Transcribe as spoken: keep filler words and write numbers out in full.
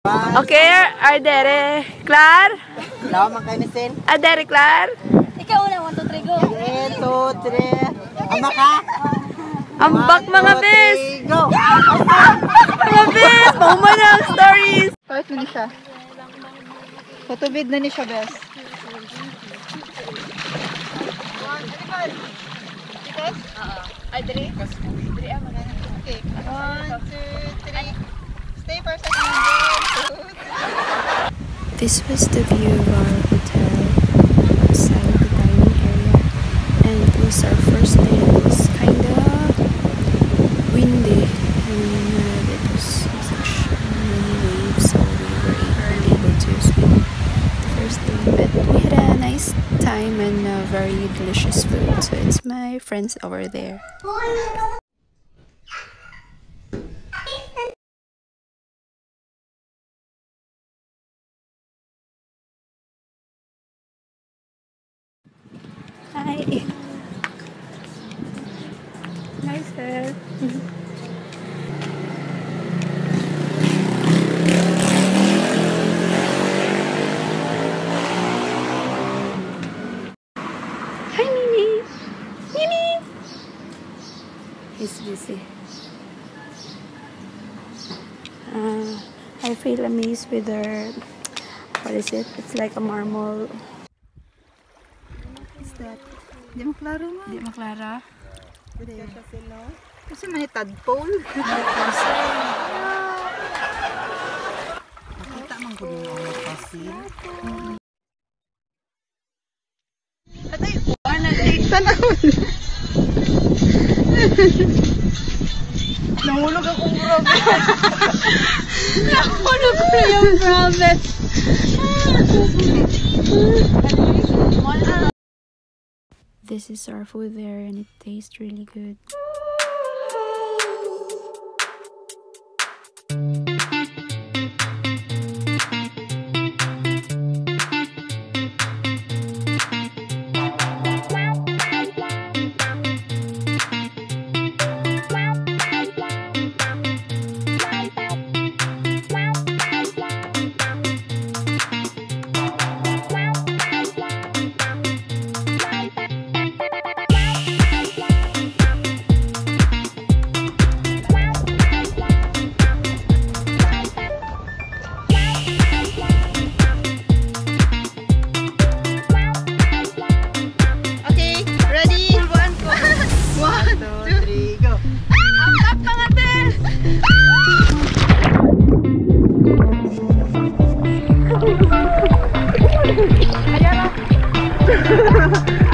Okay, are dere clar? Lawa man kayo ni Sen. Are dere clar? Ikaw una, one, two, three, go. one, two, three. Ama ka? Ambak mga bes! Go! Mga bes! Mauma na ang stories! Kahit na ni siya. Photobid na ni siya, bes. Ay, dere? Dere ang magana. Okay. One, two, three. Stay for a second. This was the view of our hotel outside the dining area, and it was our first day. It was kinda windy, and uh, it was such many waves, so we were able to swim the first day. But we had a nice time and uh, very delicious food. So it's my friends over there. Hi. Hi, sir. Hi, Mimi. Mimi. He's busy. Uh, I feel amazed with her. What is it? It's like a marble. That? Di maklaro mo. Di maklara. Kasi man yung tadpole. Nakita man ko din ang pasil. At ay, wala na-take sa naman. Nahulog akong problem. Nahulog ko yung problem. This is our food there, and it tastes really good. Ayan o.